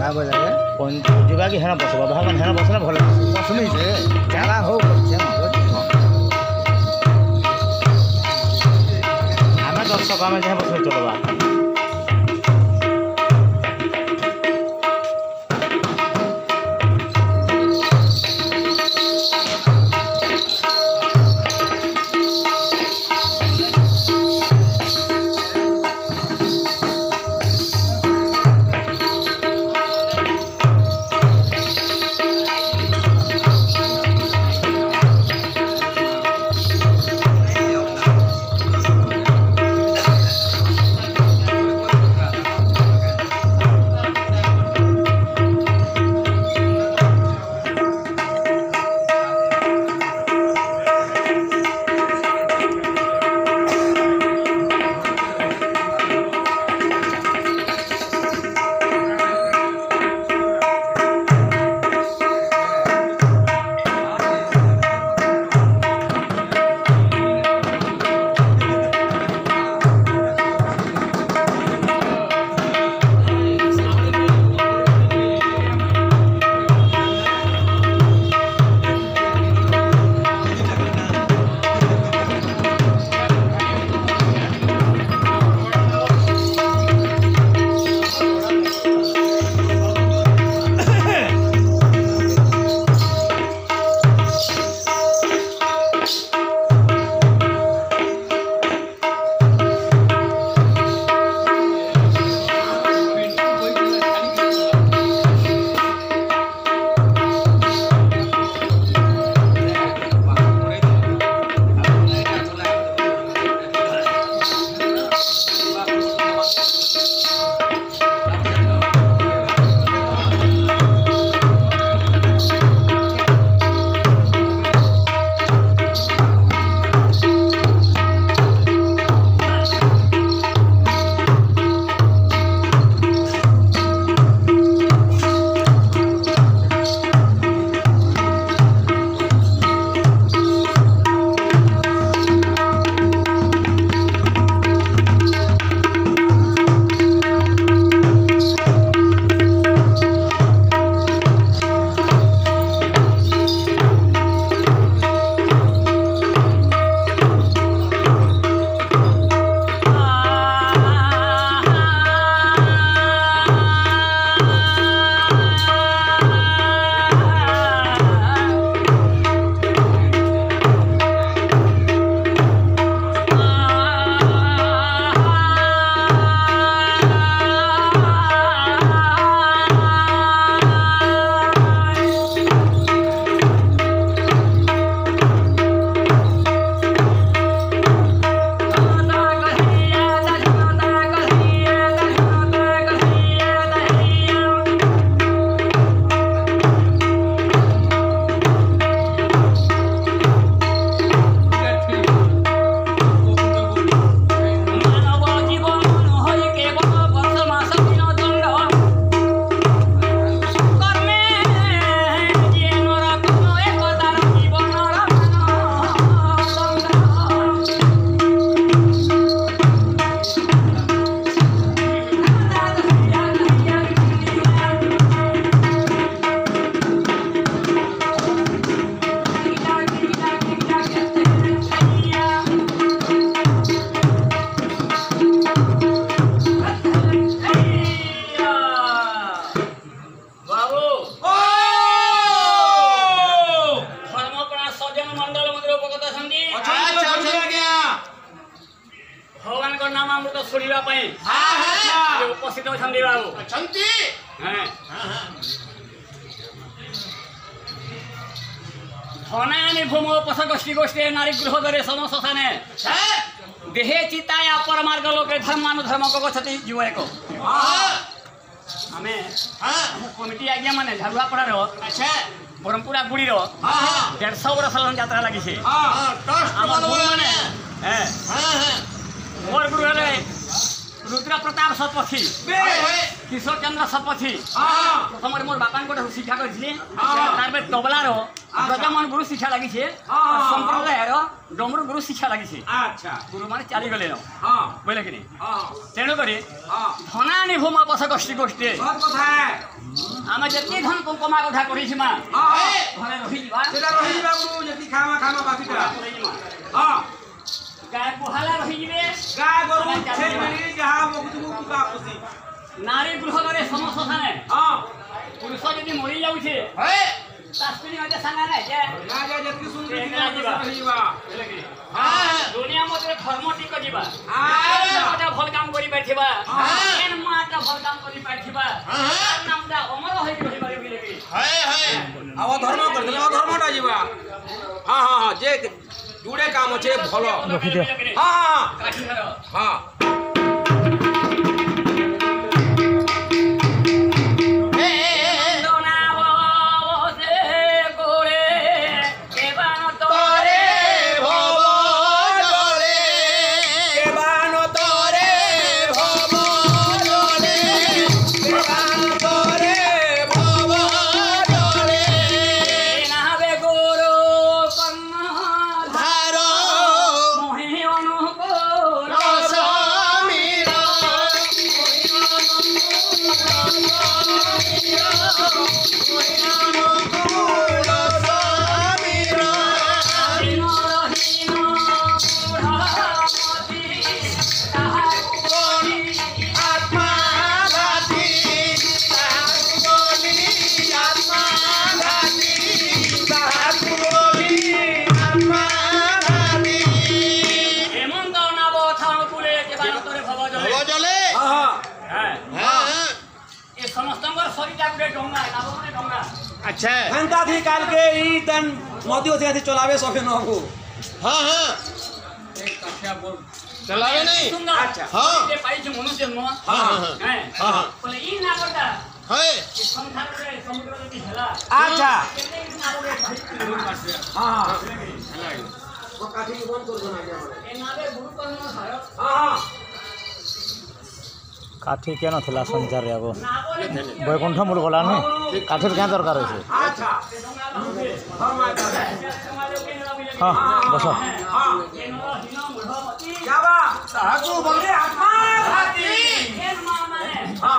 क्या बोला जुगा कि हेना बसबा भागन हेना बसना भल बसमी से जगह हो आम दर्शक आम जहाँ बस चलवा उपस्थित अछंती बाबू अछंती हैं धनायानि भूमो पसगोष्ठी गोष्ठी नारी गृहदरे समससाने देहे चिताया परमार्ग लोके धर्मानुधर्म को गच्छति जीवएको हमें कमिटी आज्ञा माने झालुआ पड़ा रो अच्छा ब्रह्मपुरा गुड़ी रो 150 वर्ष यात्रा लगी छे हमर गुरु माने मोर गुरु रे रुद्र प्रताप सतपथी কিশোর চন্দ্র শতপথী প্রথমে মোর বাপাঙ্ক শিক্ষা করেছিলি তারপরে তবলার ব্রজমোহন গুরু শিক্ষা লাগিছে সম্প্রদায়ের ডমরু গুরু শিক্ষা লাগিছে আচ্ছা গুরু মানে চালিগলে বুঝলে কি হ্যাঁ তেণুকরি ধনানি ভূমা পশ গোষ্ঠী গোষ্ঠী সৎ কথা আমি যেতি ধন কমা কথা করেছি মা ঘরে রহিযা সেটা রহিবা গুরু যদি খামা খামা বাকিটা হ্যাঁ গায়ে গুহালা রহিযে গায় গরু ছেড়ি যাহা মুক্তি মুক্তি কা খুশি নারী গৃহরে সমস্ত স্থানে হ্যাঁ পুরুষ যদি মরি যাচ্ছে তা স্ত্রী হয়তো সাঙ্গা নাই যে না যা যেতি সুন্দর রহিবা দুনিয়া মধ্যে ধর্মটিক যা আচ্ছা ভাল কাম করে পাইবা এন মাটা ভাল কাম করে পাইবা নামটা অমর হয়ে রহিবা বলে কি আও ধর্ম করলে ধর্মটা ଯିବା হ্যাঁ হ্যাঁ হ্যাঁ যে জুড়ে কাম আছে ভালো হ্যাঁ হ্যাঁ अच्छा हंता थी काल के ई तन मोदी से ऐसे चलावे सके न को हाँ हाँ चलावे नहीं अच्छा हाँ ये पाई जो मनुष्य जन्म हाँ हाँ है हाँ हाँ बोले ई ना करता है संसार रे समुद्र नदी हेला अच्छा केते ना बोले हां वो काठी बंद कर दो ना क्या ए नावे गुरु कर्म भारत हां কাঠি কেন ଥିଲା ସଂସାରରେ ଆଗ ना बोले ବୈକୁଣ୍ଠ ମୂଳ ଗଲାନି କାଠିର କାଁ ଦରକାର ଅଛି अच्छा फरमाया ହଁ ବସ हां जावा साहू बोले आत्मा घाती हां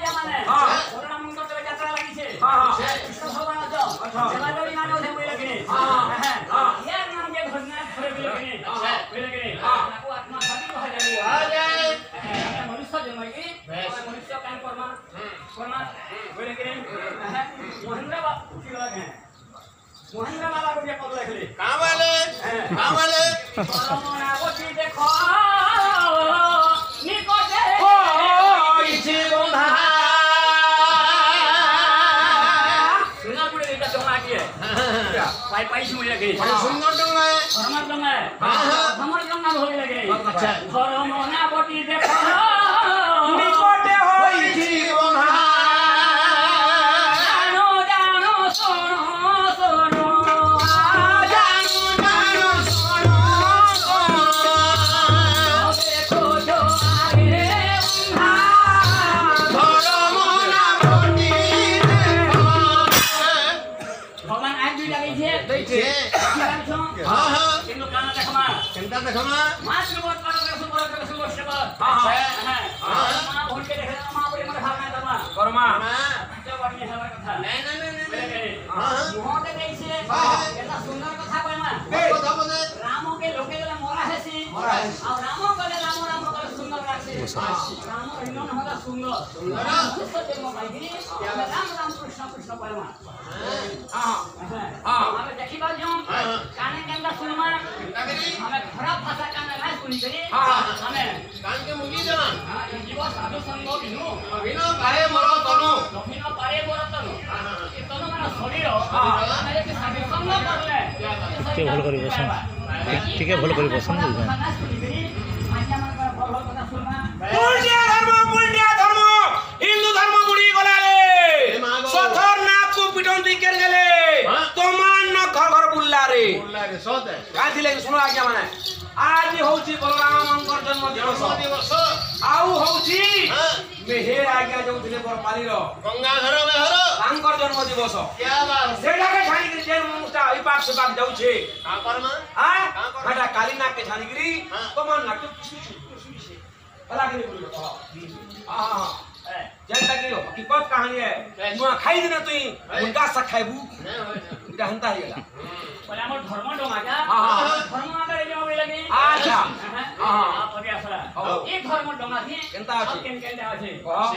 মহেন্দ্র বাবা को पद लिखले कहाँ वाले देखो निकोटे इसे बंधा सुना गुड़े देता डोंगा की है पाई पाई सुन लगे सुंदर डोंगा है धर्म डोंगा है धर्म डोंगा हो लगे अच्छा धर्म ना बोटी देखो निकोटे होई छी बंधा हाँ हाँ किंतु काना देखमा चिंता देखमा मास रिपोर्ट करो सेवा हाँ हां मां भूल के देख मां बोले मरे भागना दमा कर्मा जो बढ़िया हवा कथा नहीं नहीं नहीं बोले हाँ मुंह के कैसे एता सुंदर कथा कहमा कथा बोले रामो के लोके गला मोरा हेसी और रामो कले राम कले सुंदर लागसे राम इनो होला सुंदर सुंदर तो मो भाई राम राम कृष्ण कृष्ण कहमा हां हां हमें देखी बात जो काने केंदा सुनमा हमें खराब भाषा काने ना सुनी करी हमें कान के मुगी देना जीव साधु संग बिनु बिना पारे मरो तनु लखिन पारे बरतन ये तनु माने शरीर हमें के साधु संग करले ଟିକେ ଭଲ କରି ବସନ୍ ଟିକେ ଭଲ କରି ବସନ୍ पुण्य धर्म हिंदू धर्म बुड़ी गलाले सथर नाक को पिटंती कर गेले तमान न घर घर बुल्ला रे ସତେ କାହିଁକି ଲାଗି ଶୁଣ ଆଜ୍ଞା ମାନେ ଆଜି ହଉଛି ବଳରାମଙ୍କର ଜନ୍ମ ଦିବସ ଦିବସ ଆଉ ହଉଛି ହଁ ମେହେର ଆଜ୍ଞା ଯୋଉଥିଲେ ବରପାଲିର ଗଙ୍ଗାଧର ମେହର ତାଙ୍କର ଜନ୍ମ ଦିବସ କ୍ୟା ବାତ ସେଇଟାକେ ଛାଣିକିରି ଯେ ମୁଟା ଇପାକ ସେପାକ ଯାଉଛେ କାକର ମା ହେଟା କାଲି ନାକେ ଛାଣିକିରି ହଁ। ତମର ନାକେ ହେଲା କି ଯେନ୍ଟା କି ହକିକତ କାହାଣୀ ନୂଆ ଖାଇ ଦିନେ ତୁଇ ମୁର୍ଗା ଶାଗ ଖାଇବୁ ଏଇଟା ହେନ୍ତା ହେଇଗଲା ବୋଲେ ଆମର ଧର୍ମ ଡଙ୍ଗା ଧର୍ମ ଆକାରେ ଯୋଉ ଲାଗି ଆଚ୍ଛା ପରି ଆସିଲା ହଉ। ଏ ଧର୍ମ ଡଙ୍ଗା ଥି କେନ୍ତା ଅଛି? କେନ୍ତା ଅଛି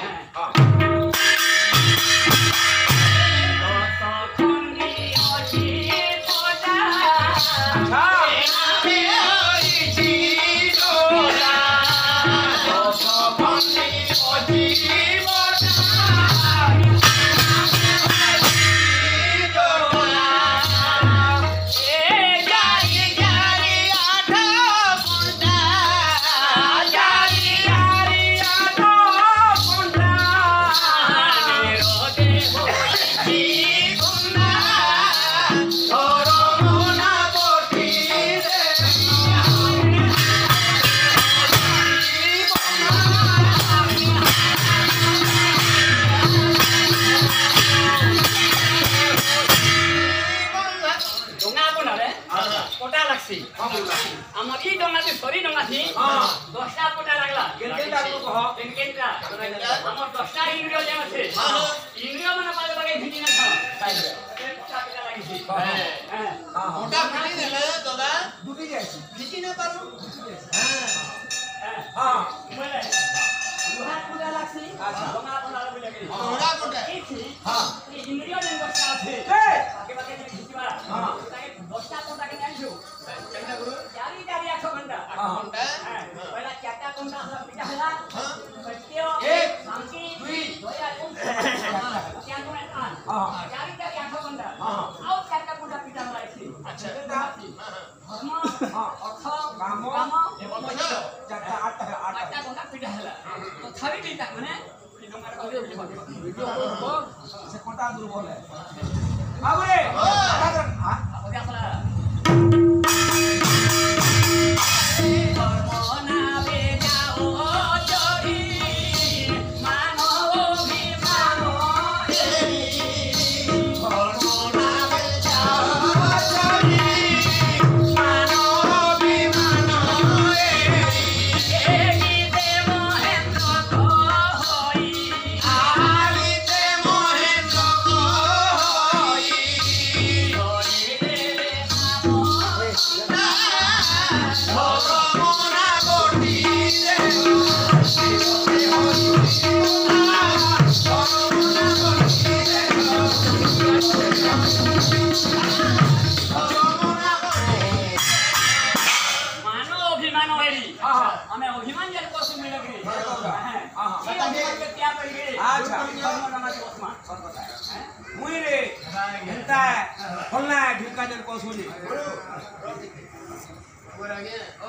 কোটা লাগছি আমার এই ডঙ্গাতে সরি ডঙ্গাছি 10টা কোটা লাগলা কেনকেনটা আপনি কহ কেনকেনটা আমার 10টা ইন্দ্রিয় যেন আছে ইন্দ্রিয় মানে পালে পালে ভিজি না খাও তাই কোটা কোটা লাগিছি হ্যাঁ মোটা ফিটি দেলে দাদা দুটি যাইছি ফিটি না পারো হ্যাঁ বলে লোহা কোটা লাগছি ডঙ্গা কোটা লাগি মোটা কোটা এই হ্যাঁ এই ইন্দ্রিয় যেন 10টা আছে এই আগে বাগে ভিজিবা হ্যাঁ তাকে 10টা কোটা কে আনছো কেমনে গুরু চারি চারি 100 ঘন্টা ঘন্টা হ্যাঁ পয়লা চারটা কোটা হলা পিটা হলা সত্য এক, শান্তি দুই, দয়া এবং চার গুণ আন হ্যাঁ চারি চারি 100 ঘন্টা হ্যাঁ। আও চারটা কোটা পিটা হলা এসে আচ্ছা ধর্ম হ্যাঁ অর্থ কাম, কাম এবং মৈত্র চারটা আটটা আটটা চারটা কোটা পিটা হলা তো ছাড়ি দিতা মানে এই ডঙ্গার কথা সে কোটা দুর্বল আবরে আপনি আসলা ধর্ম না বেজাও চরি মানো অভিমান ধর্ম না বেজাও চরি মানো অভিমান এগিতে মহেন্দ্র কই আলিতে মহেন্দ্র কই ধরিলে मानो अभिमान हेरी हमें अभिमान जन को सुन लगी अभिमान के क्या करेंगे अच्छा। धर्म डंगा के ओस्मा मुई रे हेंता फलना ढिका जन को सुनी ऊपर आ गया